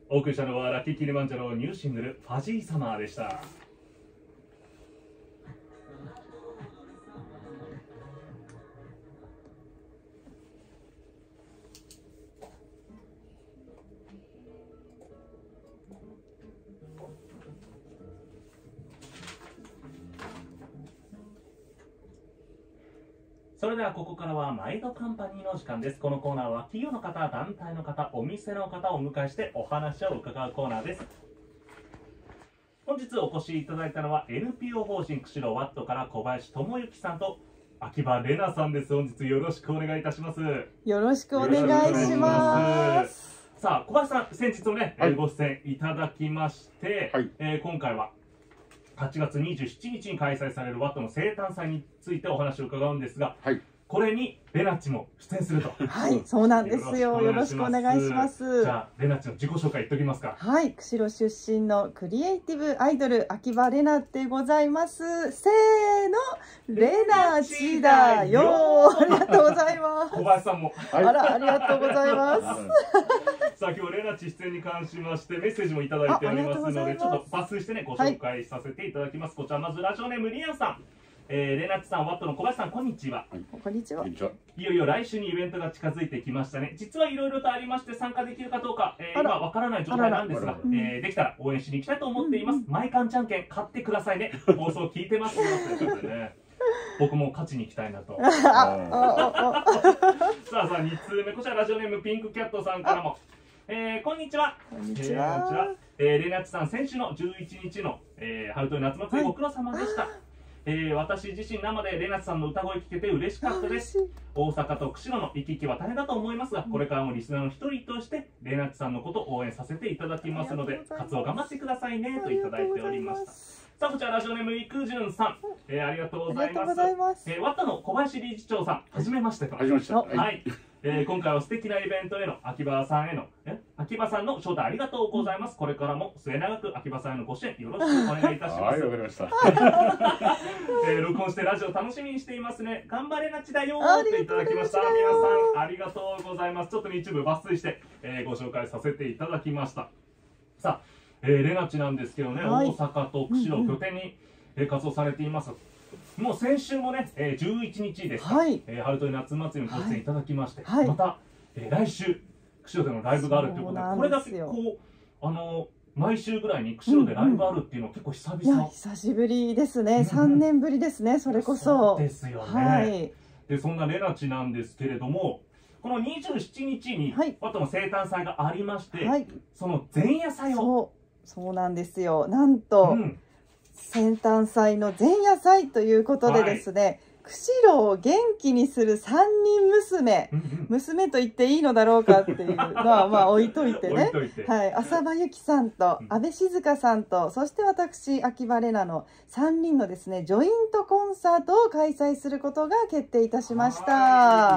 お送りしたのはラッキーキリマンジャロニューシングルファジーサマーでした。それではここからはマイドカンパニーの時間です。このコーナーは企業の方、団体の方、お店の方をお迎えしてお話を伺うコーナーです。本日お越しいただいたのは NPO 法人釧路ワットから小林智之さんと秋葉玲奈さんです。本日よろしくお願いいたします。 よろしくお願いします。 さあ小林さん、先日もね、ご出演いただきまして、今回は8月27日に開催されるワットの生誕祭についてお話を伺うんですが、これにレナッチも出演すると。 はい、そうなんですよ。よろしくお願いします。 じゃあレナッチの自己紹介言っておきますか。 はい、釧路出身のクリエイティブアイドル秋葉玲奈でございます。せーの、レナッチだよ。ありがとうございます。 小林さんも。 あら、ありがとうございます。 さあ今日レナッチ出演に関しましてメッセージもいただいておりますので、ちょっと抜粋してねご紹介させていただきます。こちらまずラジオネームリアンさん。レナッチさん、ワットの小林さん、こんにちは。 こんにちは。 いよいよ来週にイベントが近づいてきましたね。実はいろいろとありまして参加できるかどうか、今わからない状態なんですが、できたら応援しに行きたいと思っています。マイカンじゃんけん買ってくださいね。放送聞いてますということでね。僕も勝ちに行きたいなと。さあ2通目、こちらラジオネームピンクキャットさんからも。こんにちは。 こんにちは。 レナッチさん、先週の11日の春と夏祭りご苦労様でした。私自身生でレナッチさんの歌声聞けて嬉しかったです。大阪と釧路の行き来は大変だと思いますが、これからもリスナーの一人としてレナッチさんのことを応援させていただきますので、活動頑張ってくださいねといただいておりました。さあこちらラジオネームいくじゅんさん、ありがとうございます。ワットの小林理事長さん、はじめましてと。 はじめまして。 はい。今回は素敵なイベントへの秋葉さんの招待ありがとうございます。これからも末永く秋葉さんへのご支援よろしくお願いいたします。 はい、わかりました。 録音してラジオ楽しみにしていますね。頑張れなちだよーっていただきました。皆さんありがとうございます。ちょっとね一部抜粋して、ご紹介させていただきました。さあ、レナチなんですけどね、大阪と釧路拠点に、活動されています。もう先週もね、11日ですか、春と夏祭りのご出演いただきまして、また、来週釧路でのライブがあるということで、これだけこう毎週ぐらいに釧路でライブあるっていうのは結構久々。 久しぶりですね。3年ぶりですね。それこそ。 ですよね。でそんなレナチなんですけれども、この27日にワットの生誕祭がありまして、その前夜祭を。 そうなんですよ。なんと。生誕祭の前夜祭ということでですね、釧路を元気にする3人娘と言っていいのだろうかっていうのはまあ置いといてね、浅場由紀さんと阿部静香さんと、そして私秋葉玲奈の3人のですねジョイントコンサートを開催することが決定いたしました。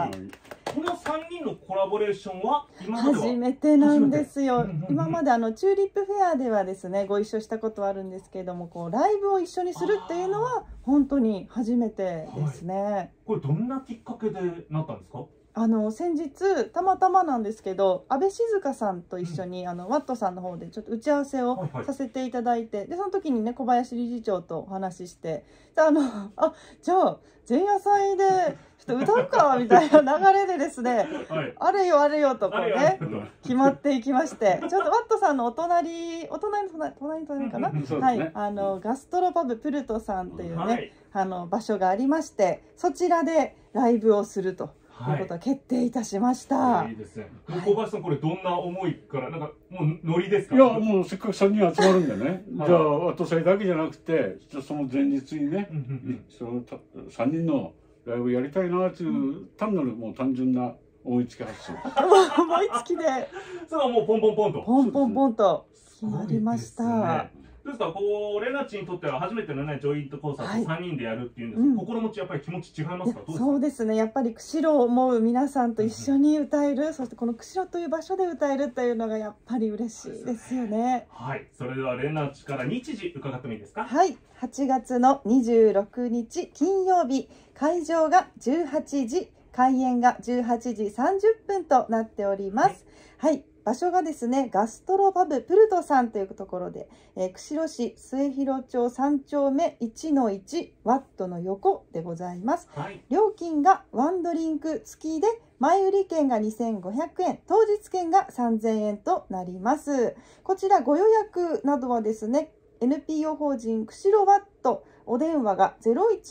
この3人のコラボレーションは初めてなんですよ。今までチューリップフェアではですねご一緒したことはあるんですけれども、こうライブを一緒にするっていうのは本当に初めてですね。 これどんなきっかけでなったんですか？ 先日たまたまなんですけど、阿部静香さんと一緒にワットさんの方でちょっと打ち合わせをさせていただいて、でその時にね小林理事長とお話しして、じゃあ前夜祭でちょっと歌うかみたいな流れでですね、あれよあれよとこうね決まっていきまして、ちょっとワットさんのお隣かな、ガストロパブプルトさんというね場所がありまして、そちらでライブをするということは決定いたしました。 いいですね。小林さん、これどんな思いから、なんかもうノリですか？ いや、もうせっかく3人集まるんでね。じゃあワット祭だけじゃなくて、その前日にね、その3人のライブやりたいなっていう単なるもう単純な思いつき発想。 思いつきで。 それはもうポンポンポンと。 ポンポンポンと決まりました。 ですからレナッチにとっては初めてのねジョイントコンサート3人でやるっていうんですけど、心持ちやっぱり気持ち違いますか？ そうですね、やっぱり釧路を思う皆さんと一緒に歌える、そしてこの釧路という場所で歌えるというのがやっぱり嬉しいですよね。 はい、それではレナッチから日時伺ってもいいですか？ はい、8月の26日金曜日、会場が18時、開演が18時30分となっております。はい、 場所がですね、ガストロパブプルトさんというところで、釧路市末広町3丁目 1-1 ワットの横でございます。 はい、 料金がワンドリンク付きで、前売り券が2500円、当日券が3000円となります。こちらご予約などはですね、NPO 法人釧路ワットお電話が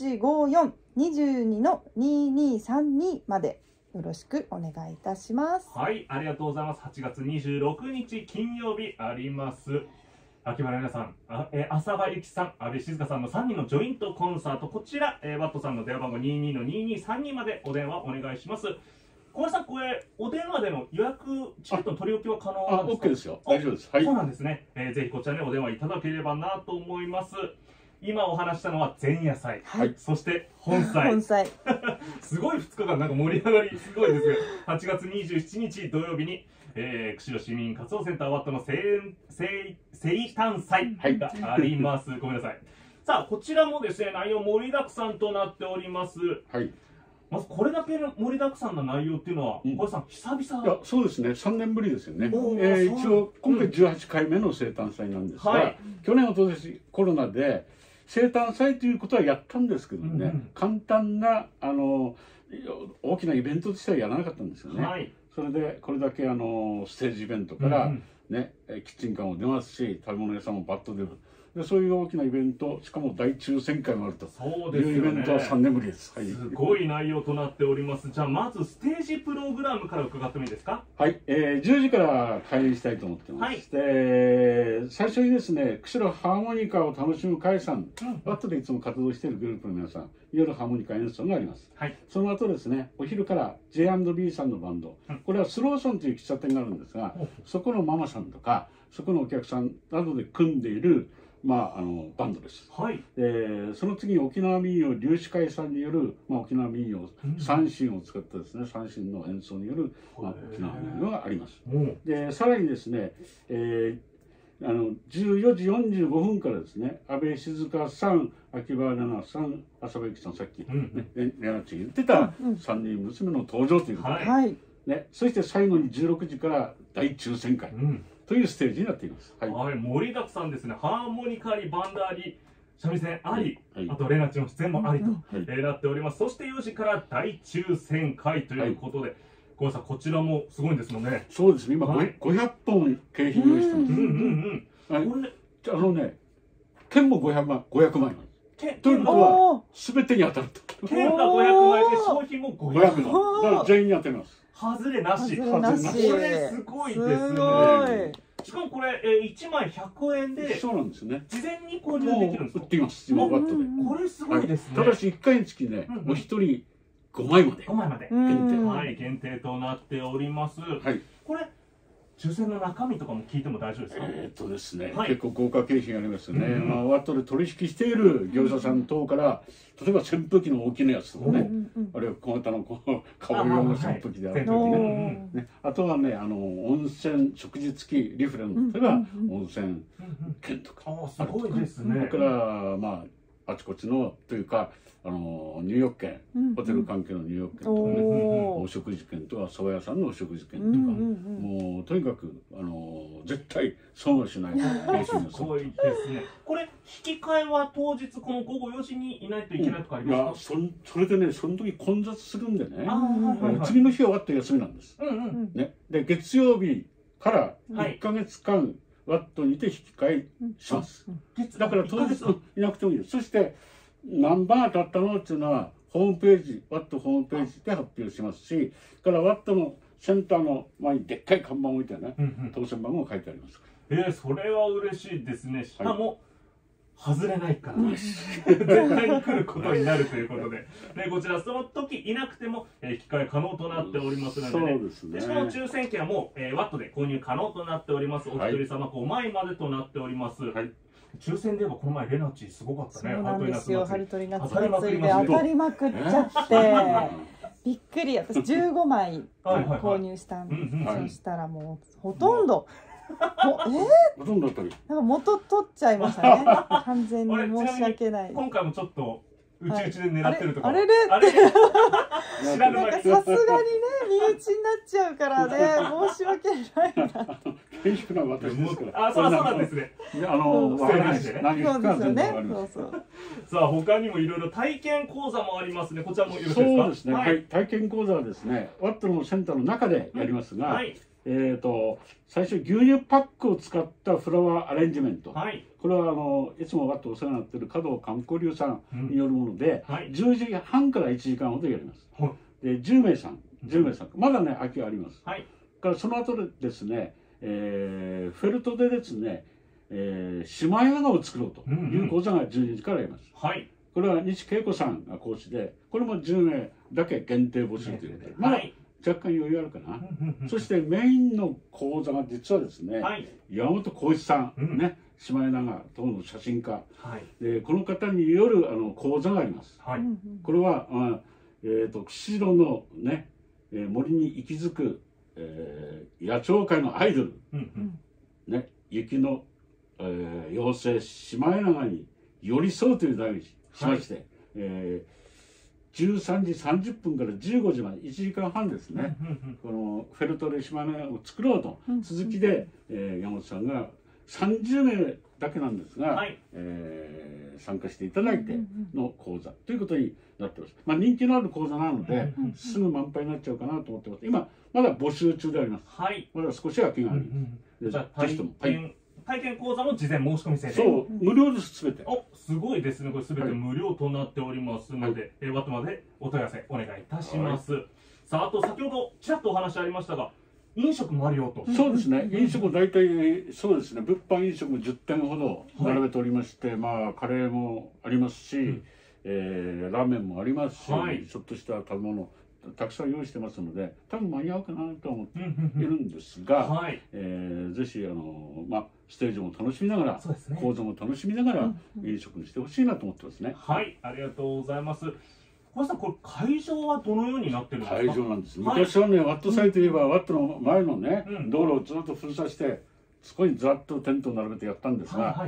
0154-22-2232 までよろしくお願いいたします。 はい、ありがとうございます。8月26日金曜日あります。秋葉原さん、浅場ゆきさん、阿部静香さんの3人のジョイントコンサート、こちら、ワットさんの電話番号 22-2232 までお電話お願いします。小林さん、これお電話での予約チケットの取り置きは可能なんですか？ OK ですよ。大丈夫です。はい。 そうなんですね。ぜひこちらにお電話いただければなと思います。今お話したのは前夜祭、 はい、 そして本祭。 本祭すごい2日間なんか盛り上がりすごいですが、8月27日土曜日に、釧路市民活動センターワットの生誕祭があります。ごめんなさい。さあ、こちらもですね、内容盛りだくさんとなっております。 はい。 まずこれだけの盛りだくさんな内容っていうのは、小林さん、久々。 いや、そうですね、3年ぶりですよね。一応、今回18回目の生誕祭なんですが、去年、おととしコロナで、生誕祭ということはやったんですけどね、簡単な大きなイベントとしてはやらなかったんですよね。はい、それでこれだけステージイベントから、ね、キッチンカーも出ますし、食べ物屋さんもバッと出る。でそういう大きなイベント、しかも大抽選会もあるというイベントは3年ぶりです。はい、 すごい内容となっております。じゃあまずステージプログラムから伺ってもいいですか？ はい、10時から開演したいと思ってます。はい、で最初にですね、釧路ハーモニカを楽しむ会さん、ワットでいつも活動しているグループの皆さん、夜ハーモニカ演奏があります。はい、その後ですね、お昼から J&B さんのバンド、これはスローソンという喫茶店があるんですが、そこのママさんとか、そこのお客さんなどで組んでいるバンドです。はい、その次に沖縄民謡龍子会さんによる、沖縄民謡三線を使ったですね、三線の演奏による、沖縄民謡があります。でさらにですね、14時45分からですね、阿部静香さん、秋葉奈々さん、浅場ゆきさん、さっきレナチ言ってた3人娘の登場ということで、ね、そして最後に16時から大抽選会。というステージになっています。はい、 盛りだくさんですね。ハーモニカあり、バンドあり、三味線あり、あとレナチの出演もありとなっております。そして4時から大抽選会ということで、小林さん、こちらもすごいんですよね。 そうですね。今500本景品用意してます。券も500枚なんです。ということは全てに当たると。 券が500枚で商品も500枚。だから全員に当てます。 外れなし。これすごいですね。しかもこれ1枚100円で、 そうなんですね。 事前に購入できるんですか？ 売っています。今バットで。 これすごいですね。 ただし1回につきね、お一人5枚まで。 5枚まで限定となっております。これ抽選の中身とかも聞いても大丈夫ですか？ ですね、結構豪華景品ありますよね。ワットで取引している業者さん等から、例えば扇風機の大きなやつとかね、あるいは小型の香り用の扇風機であるとかね、あとはね、温泉食事付きリフレの、例えば温泉券とかすごいですね。 それからあちこちのというか入浴券、ホテル関係の入浴券とかね、お食事券とか蕎麦屋さんのお食事券とか、もうとにかく絶対損はしない景品です。 すごいですね。これ引き換えは当日この午後4時にいないといけないとかありますか？ それでね、その時混雑するんでね、次の日は終わって休みなんです。で月曜日から1ヶ月間ワットにて引き換えします。だから当日いなくてもいいです。そして何番当たったのっていうのはホームページ、ワットホームページで発表しますし、からワットのセンターの前にでっかい看板を置いてね、当選番号が書いてあります。 それは嬉しいですね。しかも外れないから絶対に来ることになるということで、こちらその時いなくても引き換え可能となっておりますのでね。しかも抽選券はもうワットで購入可能となっております。お一人様5枚までとなっております。抽選ではこの前レナチすごかったね。 そうなんですよ。ハルトリ夏祭りで当たりまくっちゃってびっくり。私15枚購入したんです。そしたらもうほとんどほとんど当たり。 なんか元取っちゃいましたね。完全に申し訳ない。 今回もちょっとうちうちで狙ってるとか。 あれれあれ知らぬなんか間に。 さすがにね身内になっちゃうからね申し訳ないな。 厳しくない私ですから。 あ、そうなんですね。 わからないです。何そうか全ですよね然わかりま。す。 そうそう。 さあ他にもいろいろ体験講座もありますね。こちらもよろしいですか。 そうですね。 ははいい。体験講座はですね、ワットのセンターの中でやりますが、 はい最初牛乳パックを使ったフラワーアレンジメント。 はい。 これはいつもワットお世話になっている加藤観光流さんによるもので、 はい 10時半から1時間ほどやります。 はいで10名さん、まだね空きがあります。 はい。 からその後でですね、フェルトでですね、シマエナガを作ろうという講座が12時からやります。 はい。 これは西恵子さんが講師で、これも10名だけ限定募集ということで、まだ若干余裕あるかな。そしてメインの講座が実はですね、 はい。 山本浩一さん、 うんね、シマエナガ等の写真家、 はい。 でこの方による講座があります。 はい。 これは、釧路のね、森に息づく、野鳥界のアイドル、ね、雪の、妖精シマエナガに寄り添うという題にしまして、13時30分から15時まで1時間半ですね、このフェルトでシマエナガを作ろうと、続きで、山本さんが30名だけなんですが、 はい。 参加していただいての講座ということになってます。まあ、人気のある講座なので、すぐ満杯になっちゃうかなと思ってます。今まだ募集中であります。 はい。 まだ少し空きがあります。 じゃあぜひとも、はい、 体験講座も事前申し込み制で。 そう、無料です、すべて。 お、すごいですね。これすべて無料となっておりますので、ワットまでお問い合わせお願いいたします。さあ、あと先ほどちらっとお話ありましたが、飲食もあるよと。 そうですね。飲食大体そうですね。物販飲食も10点ほど並べておりまして、まあカレーもありますし、ラーメンもありますし、ちょっとした食べ物たくさん用意してますので、多分間に合うかなと思っているんですが、ぜひまあステージも楽しみながら、講座も楽しみながら飲食にしてほしいなと思ってますね。 はい、ありがとうございます。小林さん、これ会場はどのようになってるんですか？ 会場なんです。昔はね、ワット祭といえば、ワットの前のね、道路をずっと封鎖して、そこにざっとテントを並べてやったんですが、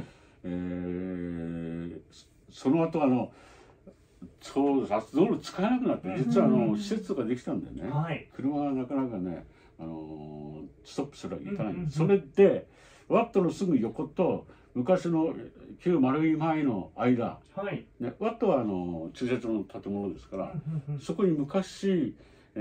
その後そう道路使えなくなって、実は施設とかできたんでね、車はなかなかね、ストップするわけにいかないんです。それで、ワットのすぐ横と、昔の旧丸い前の間、ね、ワットは駐車場の建物ですから、そこに昔、知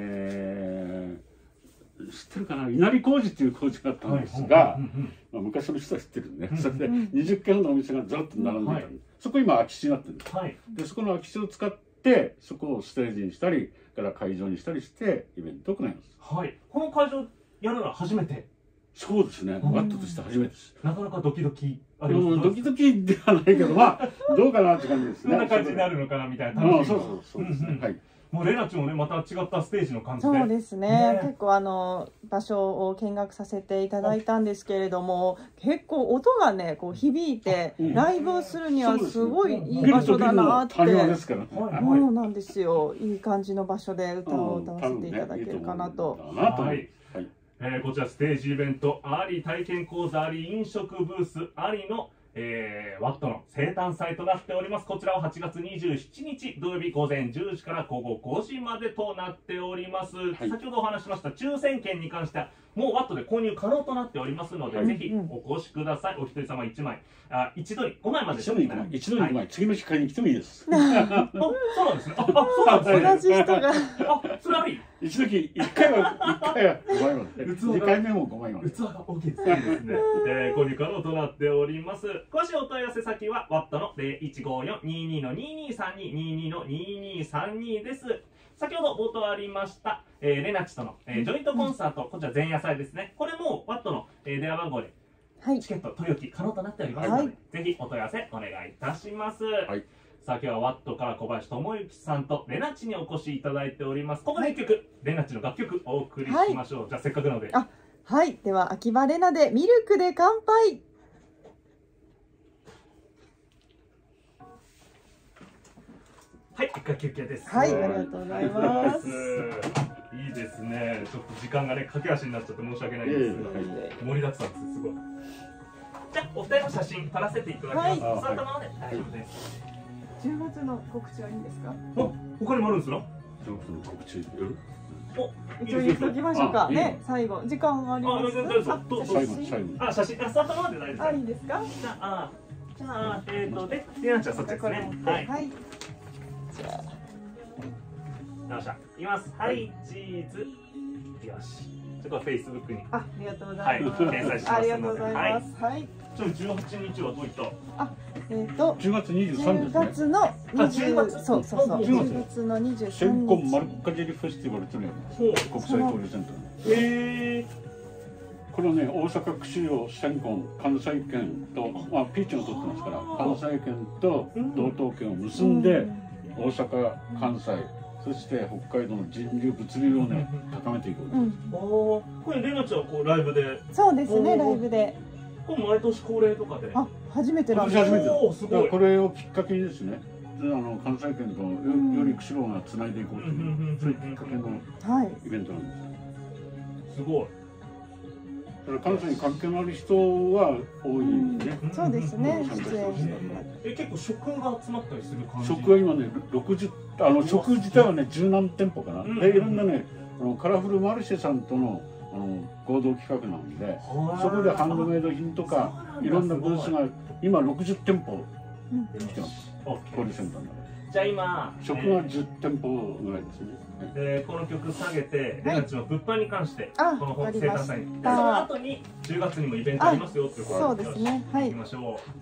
ってるかな、稲荷工事っていう工事があったんですが、昔の人は知ってるんで、それで20軒ほどのお店がずっと並んでいたんで、そこ今空き地になってるんです。でそこの空き地を使ってそこをステージにしたりから会場にしたりしてイベントを行います。 はい。この会場やるのは初めて？ そうですね。ワットとして初めてです。 なかなかドキドキあります。 ドキドキではないけど、まあどうかなって感じですね。 どんな感じになるのかなみたいな。 そうですね。はい。 もうレナチもね、また違ったステージの感じで。そうですね。結構場所を見学させていただいたんですけれども、結構音がねこう響いて、ライブをするにはすごいいい場所だなって。そうなんですよ。いい感じの場所で歌を歌わせていただけるかなと。 はい。こちらステージイベントあり、体験講座あり、飲食ブースありのワットの生誕祭となっております。こちらは8月27日土曜日午前10時から午後5時までとなっております。先ほどお話ししました抽選券に関してはもうワットで購入可能となっておりますので、ぜひお越しください。お一人様1枚、一度に5枚まで。 一度に5枚、次の日買いに来てもいいです。 そうなんですね。そうなんですね。 同じ人が。 それあり。 一時1回は5枚まで。2回目も5枚まで。 器が大きいですね。購入可能となっております。詳しいお問い合わせ先はワットの0154-22-22-22-2232です。先ほど冒頭ありました、レナチとの、ジョイントコンサート、こちら前夜祭ですね。これもワットの、電話番号でチケット取り置き可能となっておりますので、ぜひお問い合わせお願いいたします。さあ今日はワットから小林智之さんとレナチにお越しいただいております。ここで1曲、レナチの楽曲お送りしましょう。じゃあせっかくなので。 はい、では秋葉レナでミルクで乾杯。 はい、一回休憩です。 はい、ありがとうございます。 いいですね。ちょっと時間がね、駆け足になっちゃって申し訳ないんですが、盛りだくさんです。すごい。じゃあ、お二人の写真撮らせていただきます。座ったままで大丈夫です。 10月の告知はいいんですか？ 他にもあるんですか？ その告知やる？ 一応言っときましょうかね。最後時間あります？ 最後。 写真、スタートまで大丈夫ですか？ いいですか？ じゃあで、レナちゃんそっちですね。はい。 じゃあ。 よっしゃ、いきます。はい、チーズ。よし。ちょっとフェイスブックに。 ありがとうございます。 掲載します。 ありがとうございます。はい。 ちょっと18日はどういった？ 10月23 10月の20、そう 10 月の23日。 センコン丸かじりフェスティバルという国際交流センター。これはね、大阪釧路、センコン、関西圏と、ピーチを取ってますから、関西圏と道東圏を結んで、大阪、関西、そして北海道の人流物流をね、高めていく。 これレナちゃんはライブで。 そうですね、ライブで。 これ毎年恒例とかで。 初めてなんです。 初めて。すごい。これをきっかけにですね、関西圏とより釧路がつないでいこうという、そういうきっかけのイベントなんです。 すごい。 関西に関係のある人は多いね。 そうですね。 結構食が集まったりする感じ。 食は今ね、60、食自体はね、10何店舗かな。で、いろんなね、カラフルマルシェさんとの合同企画なんで、そこでハンドメイド品とかいろんなブースが今60店舗来てます。交流センターの。 じゃあ今食が10店舗ぐらいですね。 この曲下げて、レナチの物販に関して、この生誕祭に、その後に10月にもイベントありますよっていうことで、そうですね。はい。行きましょう。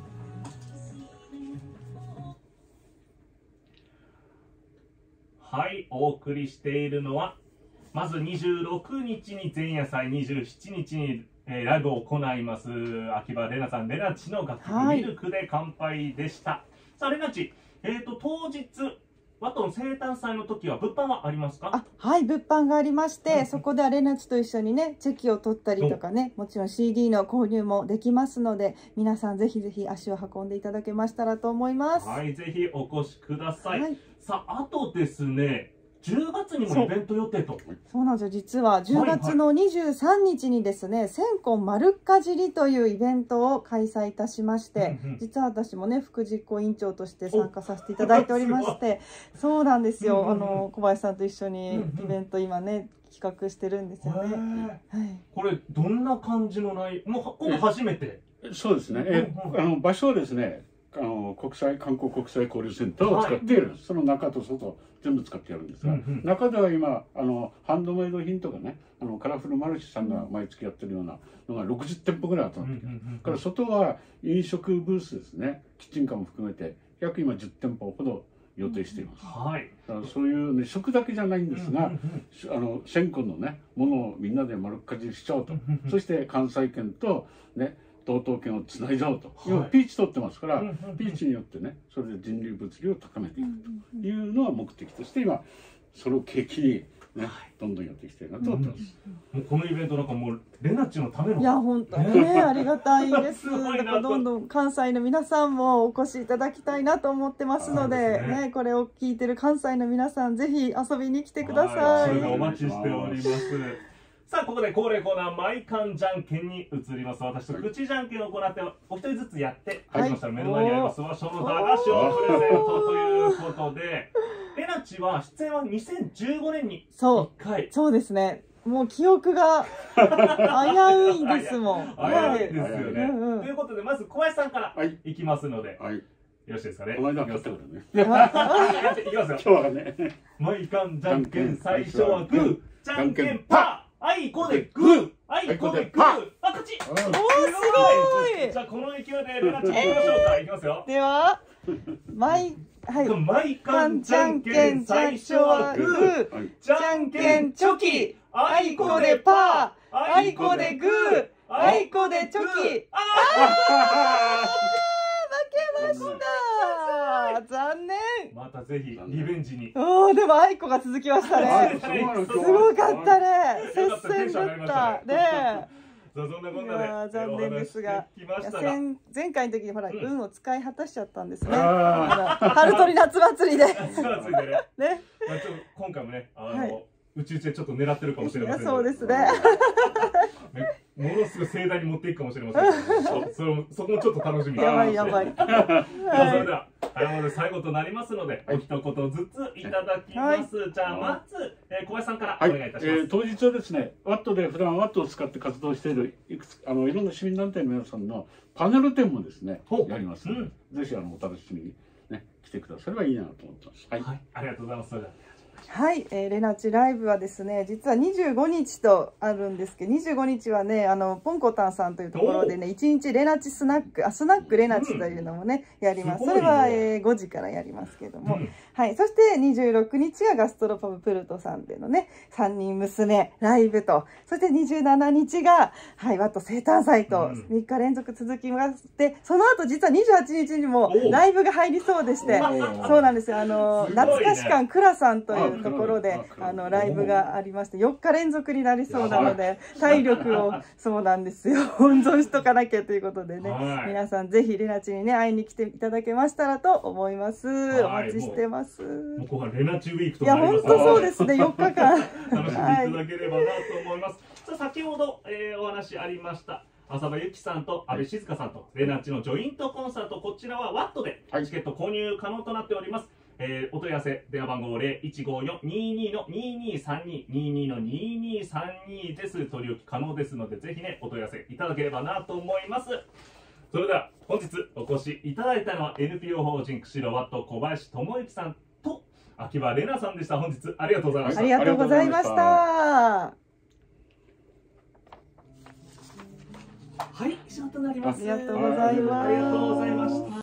はい、お送りしているのは、まず26日に前夜祭、27日にライブを行います。秋葉レナさん、レナチの楽曲、ミルクで乾杯でした。さあ、レナチ、当日、ワトン生誕祭の時は物販はありますか？ はい、物販がありまして、そこでアレナチと一緒にね、チェキを取ったりとかね、もちろん CD の購入もできますので、皆さんぜひぜひ足を運んでいただけましたらと思います。 はい、ぜひお越しください。さあ、あとですね、10月にもイベント予定と。 そうなんですよ。実は10月の23日にですね、センコン丸かじりというイベントを開催いたしまして、実は私もね、副実行委員長として参加させていただいておりまして、そうなんですよ。小林さんと一緒にイベント今ね、企画してるんですよね。 これどんな感じの内容？もう今度初めて。 そうですね。場所はですね、韓国国際交流センターを使っている、その中と外全部使ってやるんですが、中では今ハンドメイド品とかね、カラフルマルシェさんが毎月やってるようなのが60店舗ぐらい集まってくる。から外は飲食ブースですね、キッチンカーも含めて約今10店舗ほど予定しています。はい。そういうね、食だけじゃないんですが、センコンのねものをみんなで丸かじりしちゃおうと、そして関西圏とね道東圏をつないじゃおうと、今ピーチ取ってますから、ピーチによってね、それで人流物流を高めていくというのは目的として、今それを契機にね、どんどんやっていきたいなと思ってます。 もうこのイベントなんかもうレナッチのための、 いや本当にね、ありがたいです。だからどんどん関西の皆さんもお越しいただきたいなと思ってますので、ね、これを聞いてる関西の皆さんぜひ遊びに来てください。 お待ちしております。さあここで恒例コーナーマイカンじゃんけんに移ります。私と口じゃんけんを行ってお一人ずつやって勝ちましたら目の前にあります和尚の駄菓子をプレゼントということで、レナチは出演は2015年に1回。 そうですね。もう記憶が危ういんですもん。 危ういですよね。ということでまず小林さんからいきますので、よろしいですかね。 この間買ったからね。 いきますよ。 今日はね。 マイカンじゃんけん最初はグー、じゃんけんパー。あいこでグー、あいこでグー、あ、勝ち。おー、すごい。じゃあこの勢いでレナチ行きましょうか。いきますよ。 ではマイカンじゃんけん最初はグー、じゃんけんチョキ、あいこでパー、あいこでグー、あいこでチョキ。負けました。残念。 またぜひリベンジに。 おお、でもあいこが続きましたね。すごかったね。接戦だったね。 そんなこんなで残念ですが、前回の時にほら運を使い果たしちゃったんですね。春鳥夏祭りで。 夏祭りでね。今回もね、うちでちょっと狙ってるかもしれません。 そうですね。 ものすごい盛大に持っていくかもしれませんけど、そこもちょっと楽しみにやばいやばい。 それでは最後となりますので、お一言ずついただきます。じゃあまず小林さんからお願いいたします。 当日はですね、ワットで普段ワットを使って活動しているいろんな市民団体の皆さんのパネル展もですねやります。ぜひお楽しみにね来てくださればいいなと思ってます。はい、 ありがとうございます。それでははい、レナチライブはですね、実は25日とあるんですけど、25日はね、ポンコタンさんというところでね、1日レナチスナック、スナックレナチというのもね、やります。それは、5時からやりますけども、はい、そして26日はガストロパブプルトさんでのね、3人娘ライブと、そして27日が、はい、ワット生誕祭と3日連続続きまして、その後実は28日にもライブが入りそうでして、そうなんですよ、懐かし館クラさんというところでライブがありまして4日連続になりそうなので体力をそうなんですよ温存しとかなきゃということでね、皆さんぜひレナチにね会いに来ていただけましたらと思います。お待ちしてます。 もうここはレナチウィークといや本当そうですね、4日間楽しんでいただければなと思います。先ほどお話ありました浅場由紀さんと阿部静香さんとレナチのジョイントコンサート、こちらはワットでチケット購入可能となっております。お問い合わせ電話番号0154-22-2232 22-2232です。取り置き可能ですので、ぜひねお問い合わせいただければなと思います。それでは本日お越しいただいたのは NPO 法人釧路ワット小林智之さんと秋葉玲奈さんでした。本日ありがとうございました。 ありがとうございました。 はい、以上となります。 ありがとうございます。 ありがとうございました。